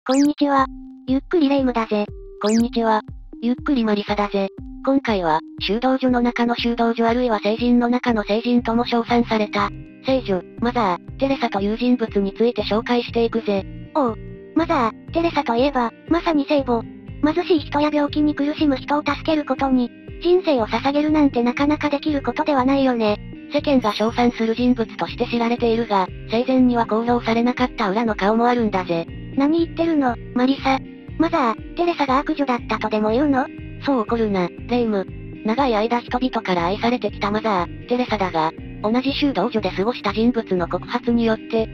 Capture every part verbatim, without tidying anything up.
こんにちは。ゆっくりレ夢ムだぜ。 こんにちは。ゆっくりマリサだぜ。今回は、修道女の中の修道女あるいは聖人の中の聖人とも称賛された、聖女、マザー、テレサという人物について紹介していくぜ。 おう。マザー、テレサといえば、まさに聖母。貧しい人や病気に苦しむ人を助けることに、人生を捧げるなんてなかなかできることではないよね。 世間が称賛する人物として知られているが、生前には公表されなかった裏の顔もあるんだぜ。 何言ってるの、マリサ。マザー、テレサが悪女だったとでも言うの？ そう怒るな、レ夢ム。長い間人々から愛されてきたマザー、テレサだが、同じ修道女で過ごした人物の告発によって、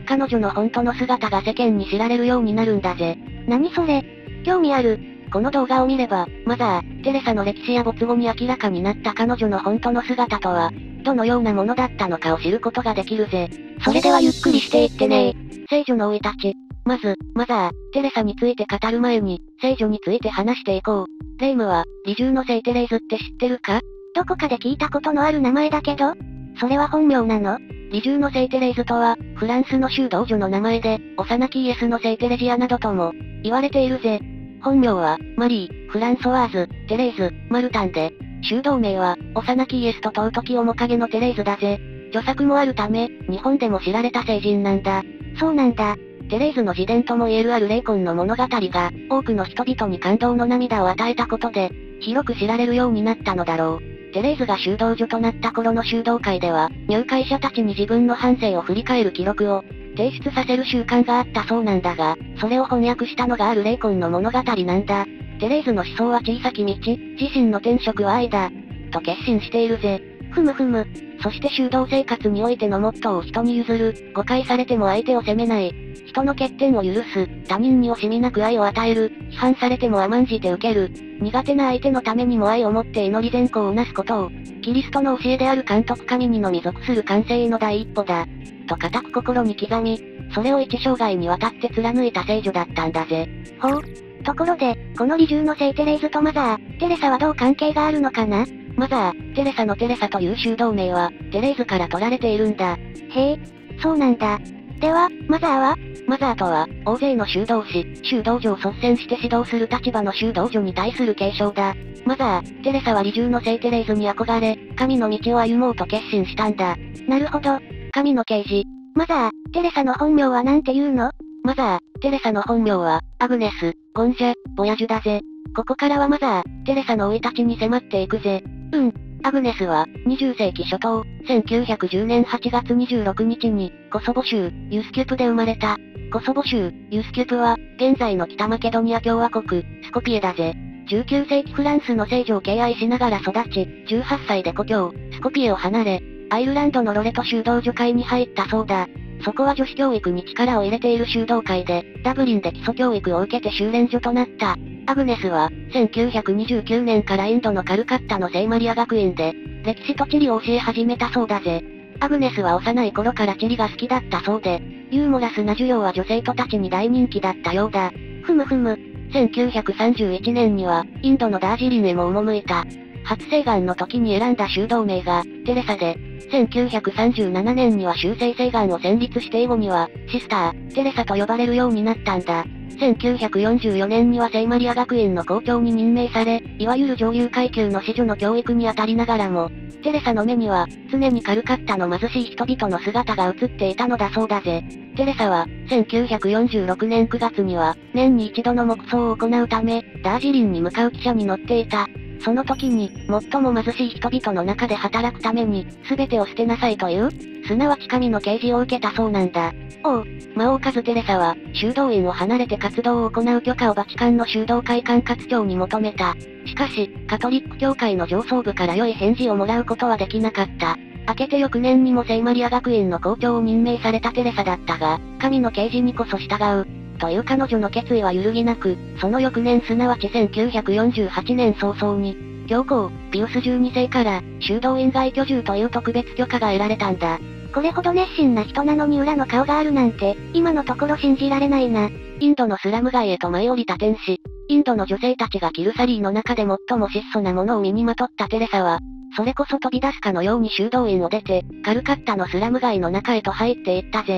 彼女の本当の姿が世間に知られるようになるんだぜ。 何それ？興味ある。 この動画を見れば、マザー、テレサの歴史や没後に明らかになった彼女の本当の姿とは、どのようなものだったのかを知ることができるぜ。 それではゆっくりしていってね。 聖女の生い立ち。まず、マザー、テレサについて語る前に、聖女について話していこう。レ夢ムは、利重の聖テレーズって知ってるか？ どこかで聞いたことのある名前だけど、それは本名なの？ 利重の聖テレーズとは、フランスの修道女の名前で、幼きイエスの聖テレジアなどとも、言われているぜ。本名は、マリー、フランソワーズ、テレーズ、マルタンで、修道名は、幼きイエスと尊き面影のテレーズだぜ。著作もあるため、日本でも知られた聖人なんだ。 そうなんだ。 テレーズの自伝とも言えるある霊魂の物語が、多くの人々に感動の涙を与えたことで、広く知られるようになったのだろう。テレーズが修道女となった頃の修道会では、入会者たちに自分の半生を振り返る記録を、提出させる習慣があったそうなんだが、それを翻訳したのがある霊魂の物語なんだ。テレーズの思想は小さき道、自身の天職は愛だ。と決心しているぜ。 ふむふむ。 そして修道生活においてのモットーを人に譲る、誤解されても相手を責めない、人の欠点を許す、他人に惜しみなく愛を与える、批判されても甘んじて受ける、苦手な相手のためにも愛を持って祈り善行をなすことを、キリストの教えである監督神にのみ属する完成の第一歩だ。と固く心に刻み、それを一生涯にわたって貫いた聖女だったんだぜ。 ほう。ところで、この利重の聖テレーズとマザー、テレサはどう関係があるのかな？ マザー、テレサのテレサという修道名は、テレーズから取られているんだ。 へえ、そうなんだ。では、マザーは？ マザーとは、大勢の修道士、修道女を率先して指導する立場の修道女に対する継承だ。マザー、テレサは利重の聖テレーズに憧れ、神の道を歩もうと決心したんだ。 なるほど。 神の啓示。 マザー、テレサの本名はなんて言うの？ マザー、テレサの本名は、アグネス、ゴンジャ、ボヤジュだぜ。ここからはマザー、テレサの生い立ちに迫っていくぜ。 うん。 アグネスは、にじゅっせいき初頭、せんきゅうひゃくじゅうねんはちがつにじゅうろくにちに、コソボ州、ユスキュプで生まれた。コソボ州、ユスキュプは、現在の北マケドニア共和国、スコピエだぜ。じゅうきゅうせいきフランスの聖女を敬愛しながら育ち、じゅうはっさいで故郷、スコピエを離れ、アイルランドのロレト修道女会に入ったそうだ。そこは女子教育に力を入れている修道会で、ダブリンで基礎教育を受けて修練女となった。アグネスは、せんきゅうひゃくにじゅうきゅうねんからインドのカルカッタの聖マリア学院で、歴史と地理を教え始めたそうだぜ。アグネスは幼い頃から地理が好きだったそうで、ユーモラスな授業は女生徒たちに大人気だったようだ。 ふむふむ。 せんきゅうひゃくさんじゅういちねんには、インドのダージリンへも赴いた。初聖願の時に選んだ修道名が、テレサで、せんきゅうひゃくさんじゅうななねんには修正聖願を選立して以後には、シスター、テレサと呼ばれるようになったんだ。せんきゅうひゃくよんじゅうよねんには聖マリア学院の校長に任命され、いわゆる上流階級の子女の教育に当たりながらも、テレサの目には、常にカルカッタの貧しい人々の姿が映っていたのだそうだぜ。テレサは、せんきゅうひゃくよんじゅうろくねんくがつには、年に一度の黙想を行うため、ダージリンに向かう汽車に乗っていた。その時に、最も貧しい人々の中で働くために、すべてを捨てなさいという、すなわち神の啓示を受けたそうなんだ。 おう、 魔王カズテレサは、修道院を離れて活動を行う許可をバチカンの修道会管轄庁に求めた。しかし、カトリック教会の上層部から良い返事をもらうことはできなかった。明けて翌年にも聖マリア学院の校長を任命されたテレサだったが、神の啓示にこそ従う。という彼女の決意は揺るぎなく、その翌年すなわちせんきゅうひゃくよんじゅうはちねん早々に、教皇、ピウスじゅうにせいから、修道院外居住という特別許可が得られたんだ。 これほど熱心な人なのに裏の顔があるなんて、今のところ信じられないな。 インドのスラム街へと舞い降りた天使。インドの女性たちが着るサリーの中で最も質素なものを身にまとったテレサは、それこそ飛び出すかのように修道院を出て、カルカッタのスラム街の中へと入っていったぜ。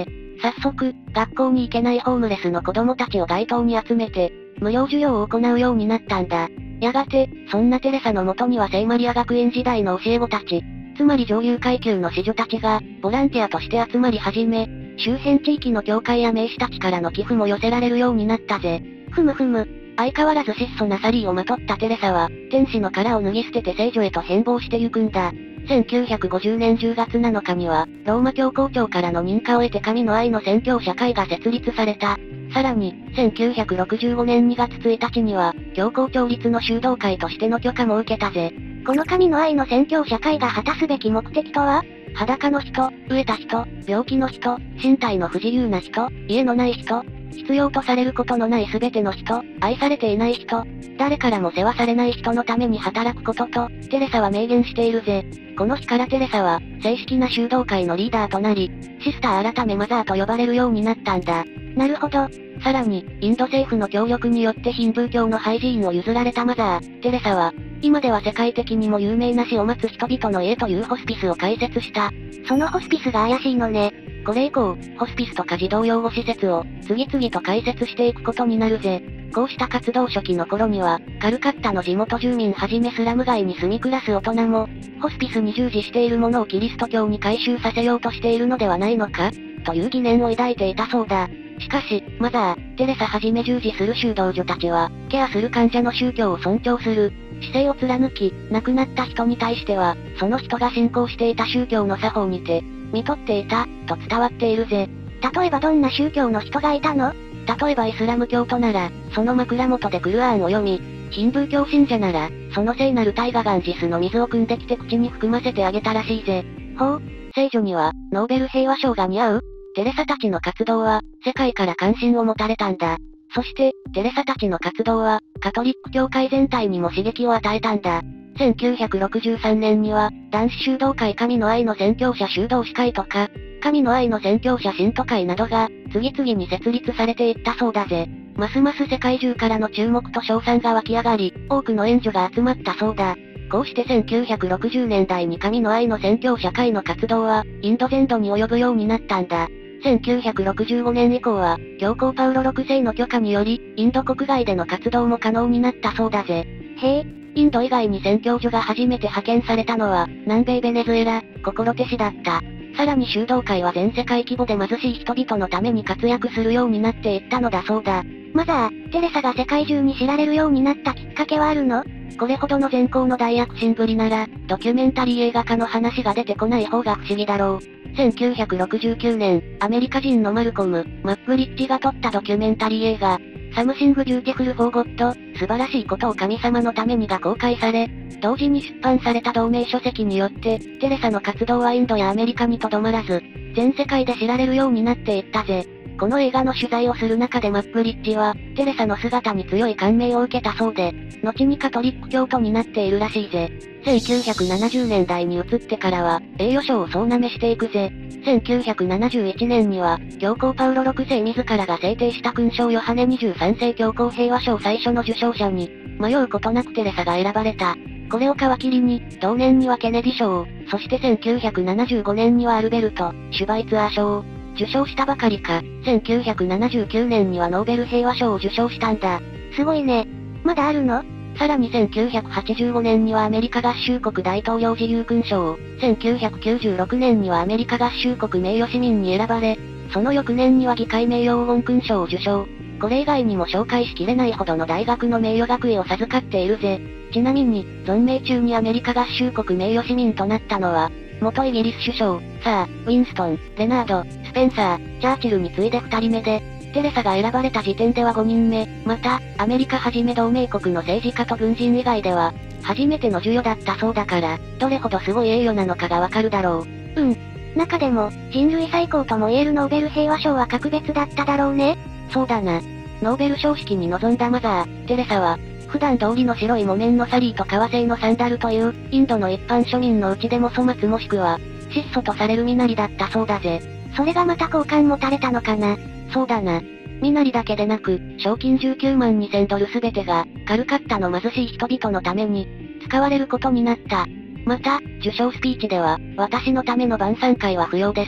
早速、学校に行けないホームレスの子供たちを街頭に集めて、無料授業を行うようになったんだ。やがて、そんなテレサの元には聖マリア学園時代の教え子たち、つまり上流階級の子女たちが、ボランティアとして集まり始め、周辺地域の教会や名士たちからの寄付も寄せられるようになったぜ。 ふむふむ。 相変わらず質素なサリーをまとったテレサは、天使の殻を脱ぎ捨てて聖女へと変貌してゆくんだ。せんきゅうひゃくごじゅうねんじゅうがつなのかには、ローマ教皇庁からの認可を得て神の愛の宣教社会が設立された。さらに、せんきゅうひゃくろくじゅうごねんにがつついたちには、教皇庁立の修道会としての許可も受けたぜ。 この神の愛の宣教社会が果たすべき目的とは？ 裸の人、飢えた人、病気の人、身体の不自由な人、家のない人、必要とされることのない全ての人、愛されていない人、誰からも世話されない人のために働くことと、テレサは明言しているぜ。この日からテレサは、正式な修道会のリーダーとなり、シスター改めマザーと呼ばれるようになったんだ。 なるほど。 さらに、インド政府の協力によってヒンブー教の廃寺院を譲られたマザー、テレサは、今では世界的にも有名な死を待つ人々の家というホスピスを開設した。 そのホスピスが怪しいのね。 これ以降、ホスピスとか児童養護施設を、次々と開設していくことになるぜ。こうした活動初期の頃には、カルカッタの地元住民はじめスラム街に住み暮らす大人も、ホスピスに従事しているものをキリスト教に改宗させようとしているのではないのかという疑念を抱いていたそうだ。しかし、マザー、テレサはじめ従事する修道女たちは、ケアする患者の宗教を尊重する、姿勢を貫き、亡くなった人に対しては、その人が信仰していた宗教の作法にて、見とっていた、と伝わっているぜ。 例えばどんな宗教の人がいたの？ 例えばイスラム教徒なら、その枕元でクルアーンを読み、ヒンブー教信者なら、その聖なる大河ガンジスの水を汲んできて口に含ませてあげたらしいぜ。ほう、聖女には、ノーベル平和賞が似合う？テレサたちの活動は、世界から関心を持たれたんだ。そして、テレサたちの活動は、カトリック教会全体にも刺激を与えたんだ。せんきゅうひゃくろくじゅうさんねんには、男子修道会神の愛の宣教者修道士会とか、神の愛の宣教者信徒会などが、次々に設立されていったそうだぜ。ますます世界中からの注目と称賛が湧き上がり、多くの援助が集まったそうだ。こうしてせんきゅうひゃくろくじゅうねんだいに神の愛の宣教社会の活動は、インド全土に及ぶようになったんだ。せんきゅうひゃくろくじゅうごねん以降は、教皇パウロろくせいの許可により、インド国外での活動も可能になったそうだぜ。 へえ、 インド以外に宣教所が初めて派遣されたのは、南米ベネズエラ、ココロテ市だった。さらに修道会は全世界規模で貧しい人々のために活躍するようになっていったのだそうだ。 マザー、テレサが世界中に知られるようになったきっかけはあるの？ これほどの善行の大躍進ぶりなら、ドキュメンタリー映画化の話が出てこない方が不思議だろう。せんきゅうひゃくろくじゅうきゅうねん、アメリカ人のマルコム・マックリッジが撮ったドキュメンタリー映画、サムシング・ビューティフル・フォー・ゴッド、素晴らしいことを神様のためにが公開され、同時に出版された同名書籍によって、テレサの活動はインドやアメリカにとどまらず、全世界で知られるようになっていったぜ。この映画の取材をする中でマックリッジは、テレサの姿に強い感銘を受けたそうで、後にカトリック教徒になっているらしいぜ。せんきゅうひゃくななじゅうねんだいに移ってからは、栄誉賞を総なめしていくぜ。せんきゅうひゃくななじゅういちねんには、教皇パウロろくせい自らが制定した勲章ヨハネにじゅうさんせい教皇平和賞最初の受賞者に、迷うことなくテレサが選ばれた。これを皮切りに、同年にはケネディ賞、そしてせんきゅうひゃくななじゅうごねんにはアルベルト・シュバイツアー賞を受賞したばかりか、せんきゅうひゃくななじゅうきゅうねんにはノーベル平和賞を受賞したんだ。 すごいね。まだあるの？ さらにせんきゅうひゃくはちじゅうごねんにはアメリカ合衆国大統領自由勲章を、せんきゅうひゃくきゅうじゅうろくねんにはアメリカ合衆国名誉市民に選ばれ、その翌年には議会名誉黄金勲章を受賞。これ以外にも紹介しきれないほどの大学の名誉学位を授かっているぜ。ちなみに、存命中にアメリカ合衆国名誉市民となったのは、元イギリス首相、サー、ウィンストン、レナード、スペンサー、チャーチルに次いでふたりめで、テレサが選ばれた時点ではごにんめ、また、アメリカはじめ同盟国の政治家と軍人以外では、初めての授与だったそうだから、どれほどすごい栄誉なのかがわかるだろう。うん。中でも、人類最高とも言えるノーベル平和賞は格別だっただろうね。 そうだな。ノーベル賞式に臨んだマザー、テレサは、普段通りの白い木綿のサリーと革製のサンダルという、インドの一般庶民のうちでも粗末もしくは、質素とされる身なりだったそうだぜ。 それがまた好感持たれたのかな。 そうだな。身なりだけでなく、賞金じゅうきゅうまんにせんドルすべてが、カルカッタの貧しい人々のために、使われることになった。また、受賞スピーチでは、私のための晩餐会は不要です。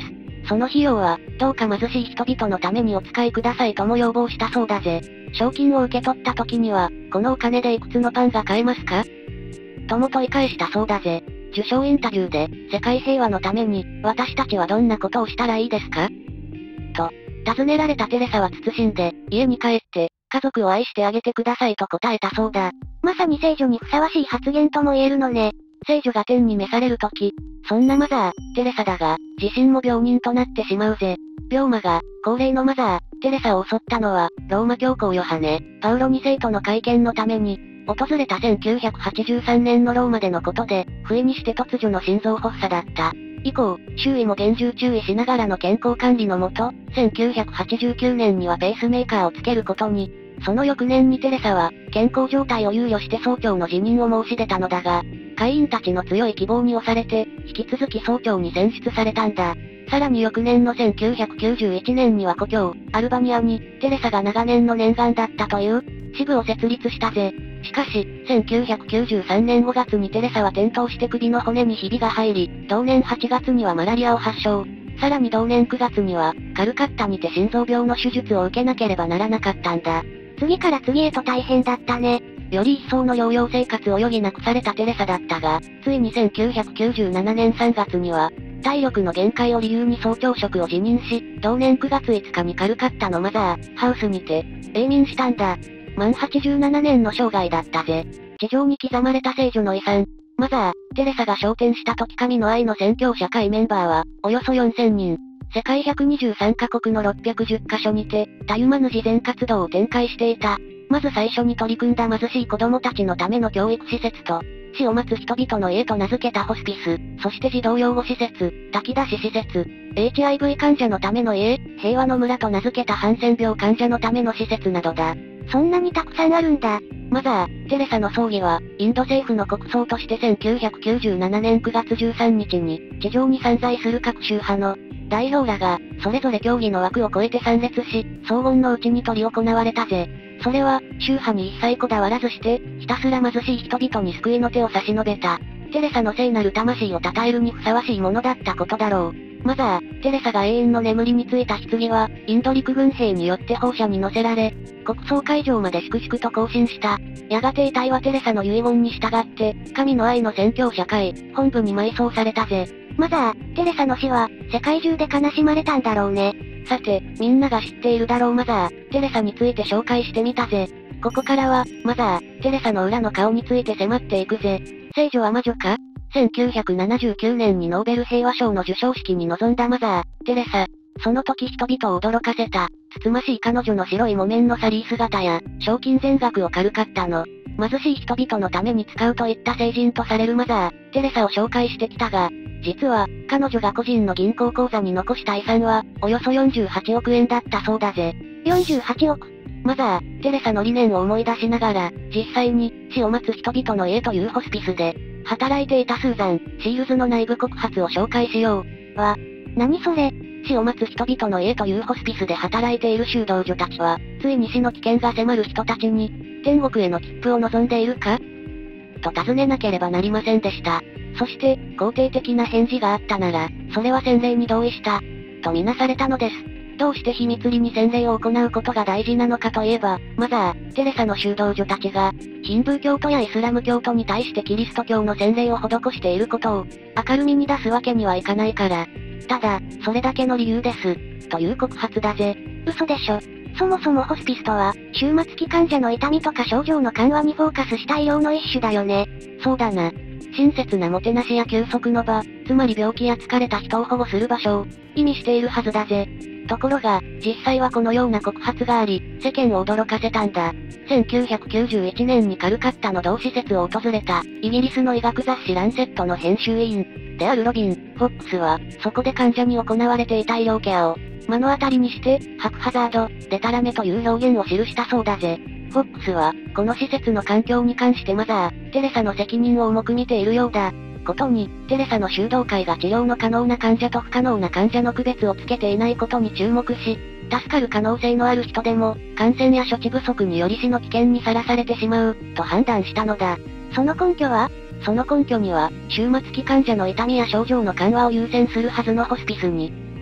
その費用は、どうか貧しい人々のためにお使いくださいとも要望したそうだぜ。賞金を受け取った時には、このお金でいくつのパンが買えますかとも問い返したそうだぜ。受賞インタビューで、世界平和のために、私たちはどんなことをしたらいいですかと、尋ねられたテレサは謹んで、家に帰って、家族を愛してあげてくださいと答えたそうだ。 まさに聖女にふさわしい発言とも言えるのね。 聖女が天に召されるとき、そんなマザー、テレサだが、自身も病人となってしまうぜ。病魔が、高齢のマザー、テレサを襲ったのは、ローマ教皇ヨハネ、パウロに世との会見のために、訪れたせんきゅうひゃくはちじゅうさんねんのローマでのことで、不意にして突如の心臓発作だった。以降、周囲も厳重注意しながらの健康管理のもと、せんきゅうひゃくはちじゅうきゅうねんにはペースメーカーをつけることに、その翌年にテレサは、健康状態を憂慮して総長の辞任を申し出たのだが、会員たちの強い希望に押されて、引き続き総長に選出されたんだ。さらに翌年のせんきゅうひゃくきゅうじゅういちねんには故郷、アルバニアに、テレサが長年の念願だったという、支部を設立したぜ。しかし、せんきゅうひゃくきゅうじゅうさんねんごがつにテレサは転倒して首の骨にひびが入り、同年はちがつにはマラリアを発症。さらに同年くがつには、カルカッタにて心臓病の手術を受けなければならなかったんだ。 次から次へと大変だったね。 より一層の療養生活を余儀なくされたテレサだったが、ついにせんきゅうひゃくきゅうじゅうななねんさんがつには、体力の限界を理由に総長職を辞任し、同年くがついつかにカルカッタのマザー、ハウスにて、永眠したんだ。満はちじゅうななねんの生涯だったぜ。地上に刻まれた聖女の遺産。マザー、テレサが昇天した時神の愛の宣教社会メンバーは、およそよんせんにん。世界ひゃくにじゅうさんカ国のろっぴゃくじゅっカ所にて、たゆまぬ慈善活動を展開していた。まず最初に取り組んだ貧しい子供たちのための教育施設と、死を待つ人々の家と名付けたホスピス、そして児童養護施設、炊き出し施設、エイチアイブイ 患者のための家、平和の村と名付けたハンセン病患者のための施設などだ。 そんなにたくさんあるんだ。 マザー、テレサの葬儀は、インド政府の国葬としてせんきゅうひゃくきゅうじゅうななねんくがつじゅうさんにちに、地上に散在する各宗派の代表らが、それぞれ教義の枠を超えて参列し、荘厳のうちに執り行われたぜ。それは、宗派に一切こだわらずして、ひたすら貧しい人々に救いの手を差し伸べた。テレサの聖なる魂を称えるにふさわしいものだったことだろう。マザー、テレサが永遠の眠りについた棺は、インド陸軍兵によって砲車に乗せられ、国葬会場まで粛々と行進した。やがて遺体はテレサの遺言に従って、神の愛の宣教社会、本部に埋葬されたぜ。 マザー、テレサの死は、世界中で悲しまれたんだろうね。 さて、みんなが知っているだろうマザー、テレサについて紹介してみたぜ。ここからは、マザー、テレサの裏の顔について迫っていくぜ。聖女は魔女か？せんきゅうひゃくななじゅうきゅうねんにノーベル平和賞の授賞式に臨んだマザー、テレサ。その時人々を驚かせた、つつましい彼女の白い木綿のサリー姿や、賞金全額をカルカッタの、貧しい人々のために使うといった聖人とされるマザー、テレサを紹介してきたが、実は、彼女が個人の銀行口座に残した遺産は、およそよんじゅうはちおくえんだったそうだぜ。 よんじゅうはちおく。 マザー、テレサの理念を思い出しながら、実際に、死を待つ人々の家というホスピスで、働いていたスーザン、シールズの内部告発を紹介しよう。は、 何それ？ 死を待つ人々の家というホスピスで働いている修道女たちは、ついに死の危険が迫る人たちに、天国への切符を望んでいるかと尋ねなければなりませんでした。そして、肯定的な返事があったなら、それは洗礼に同意した、とみなされたのです。どうして秘密裏に洗礼を行うことが大事なのかといえば、マザー、テレサの修道女たちが、ヒンブー教徒やイスラム教徒に対してキリスト教の洗礼を施していることを、明るみに出すわけにはいかないから。ただ、それだけの理由です。という告発だぜ。 嘘でしょ。そもそもホスピスとは、終末期患者の痛みとか症状の緩和にフォーカスした医療の一種だよね。 そうだな。親切なもてなしや休息の場、つまり病気や疲れた人を保護する場所を、意味しているはずだぜ。ところが、実際はこのような告発があり、世間を驚かせたんだ。せんきゅうひゃくきゅうじゅういちねんにカルカッタの同施設を訪れた、イギリスの医学雑誌ランセットの編集委員、であるロビン・フォックスは、そこで患者に行われていた医療ケアを、目の当たりにして、ハクハザード、デタラメという表現を記したそうだぜ。フォックスは、この施設の環境に関してマザー、テレサの責任を重く見ているようだ。ことに、テレサの修道会が治療の可能な患者と不可能な患者の区別をつけていないことに注目し、助かる可能性のある人でも、感染や処置不足により死の危険にさらされてしまう、と判断したのだ。 その根拠は？ その根拠には、終末期患者の痛みや症状の緩和を優先するはずのホスピスに、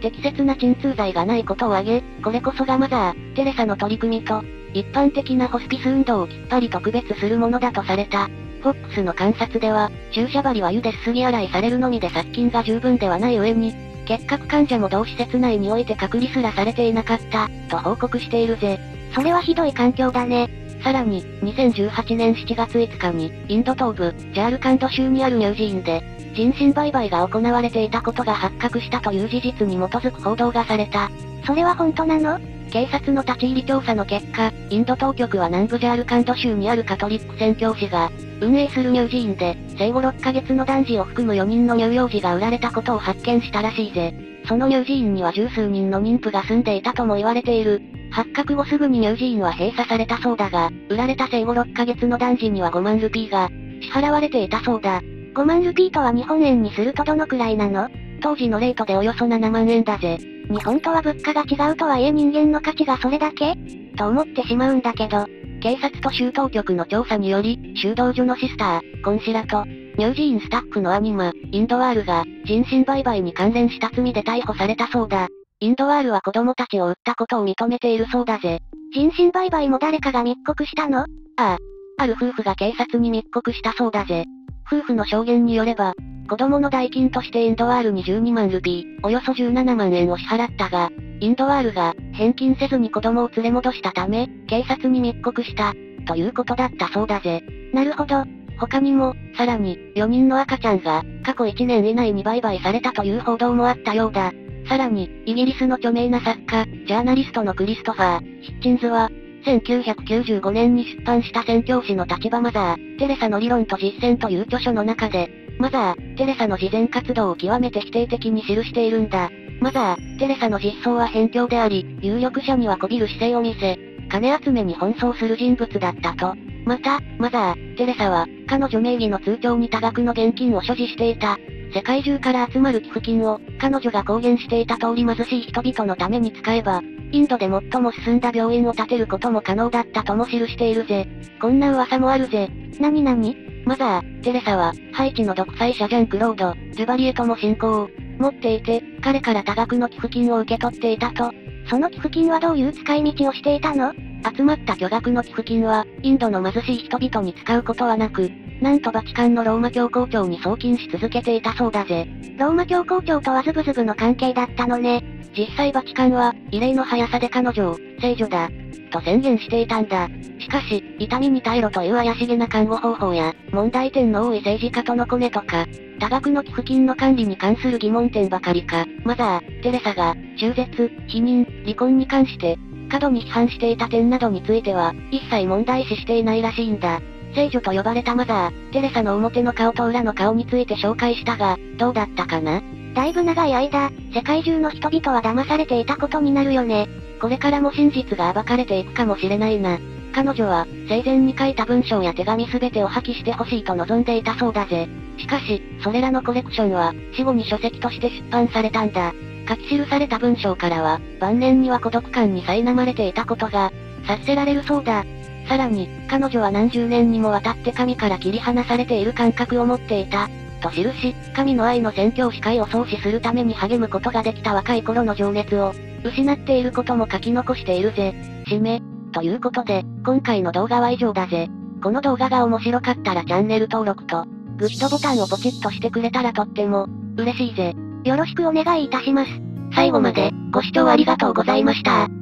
適切な鎮痛剤がないことを挙げ、これこそがマザー・テレサの取り組みと、一般的なホスピス運動をきっぱりと区別するものだとされた。フォックスの観察では、注射針は湯ですすぎ洗いされるのみで殺菌が十分ではない上に、結核患者も同施設内において隔離すらされていなかった、と報告しているぜ。 それはひどい環境だね。 さらに、にせんじゅうはちねんしちがついつかに、インド東部、ジャールカンド州にある乳児院で、人身売買が行われていたことが発覚したという事実に基づく報道がされた。 それは本当なの？ 警察の立ち入り調査の結果、インド当局は南部ジャールカンド州にあるカトリック宣教師が、運営する乳児院で、生後ろっかげつの男児を含むよにんの乳幼児が売られたことを発見したらしいぜ。その乳児院には十数人の妊婦が住んでいたとも言われている。発覚後すぐに乳児院は閉鎖されたそうだが、売られた生後ろっかげつの男児にはごまんルピーが、支払われていたそうだ。 ごまんルピーとは日本円にするとどのくらいなの？ 当時のレートでおよそななまんえんだぜ。 日本とは物価が違うとはいえ人間の価値がそれだけ？と思ってしまうんだけど。 警察と州当局の調査により、修道女のシスター、コンシラと、乳児院スタッフのアニマ、インドワールが、人身売買に関連した罪で逮捕されたそうだ。インドワールは子供たちを売ったことを認めているそうだぜ。 人身売買も誰かが密告したの？ああ。ある夫婦が警察に密告したそうだぜ。夫婦の証言によれば、子供の代金としてインドワールにじゅうにまんルピー、およそじゅうななまんえんを支払ったが、インドワールが返金せずに子供を連れ戻したため、警察に密告した、ということだったそうだぜ。 なるほど。 他にも、さらに、よにんの赤ちゃんが、過去いちねん以内に売買されたという報道もあったようだ。さらに、イギリスの著名な作家、ジャーナリストのクリストファー・ヒッチンズは、せんきゅうひゃくきゅうじゅうごねんに出版した宣教師の立場マザー・テレサの理論と実践という著書の中で、マザー・テレサの慈善活動を極めて否定的に記しているんだ。マザー・テレサの実相は偏見であり、有力者には媚びる姿勢を見せ、金集めに奔走する人物だったと。また、マザー・テレサは、彼女名義の通帳に多額の現金を所持していた。世界中から集まる寄付金を、彼女が公言していた通り貧しい人々のために使えば、インドで最も進んだ病院を建てることも可能だったとも記しているぜ。こんな噂もあるぜ。 なになに？ マザー・テレサは、ハイチの独裁者ジャン・クロード・デュバリエとも親交を持っていて、彼から多額の寄付金を受け取っていたと。 その寄付金はどういう使い道をしていたの？ 集まった巨額の寄付金は、インドの貧しい人々に使うことはなく、なんとバチカンのローマ教皇庁に送金し続けていたそうだぜ。 ローマ教皇庁とはズブズブの関係だったのね。 実際バチカンは、異例の速さで彼女を、聖女だ、と宣言していたんだ。しかし、痛みに耐えろという怪しげな看護方法や、問題点の多い政治家とのコネとか、多額の寄付金の管理に関する疑問点ばかりか、マザー・テレサが、中絶、避妊、離婚に関して、過度に批判していた点などについては、一切問題視していないらしいんだ。聖女と呼ばれたマザー・テレサの表の顔と裏の顔について紹介したが、どうだったかな？ だいぶ長い間、世界中の人々は騙されていたことになるよね。 これからも真実が暴かれていくかもしれないな。彼女は、生前に書いた文章や手紙すべてを破棄してほしいと望んでいたそうだぜ。しかし、それらのコレクションは、死後に書籍として出版されたんだ。書き記された文章からは、晩年には孤独感に苛まれていたことが、察せられるそうだ。さらに、彼女は何十年にもわたって神から切り離されている感覚を持っていた。と記し、神の愛の宣教師会を創始するために励むことができた若い頃の情熱を、失っていることも書き残しているぜ。締め。ということで、今回の動画は以上だぜ。この動画が面白かったらチャンネル登録と、グッドボタンをポチッとしてくれたらとっても、嬉しいぜ。 よろしくお願いいたします。 最後まで、ご視聴ありがとうございました。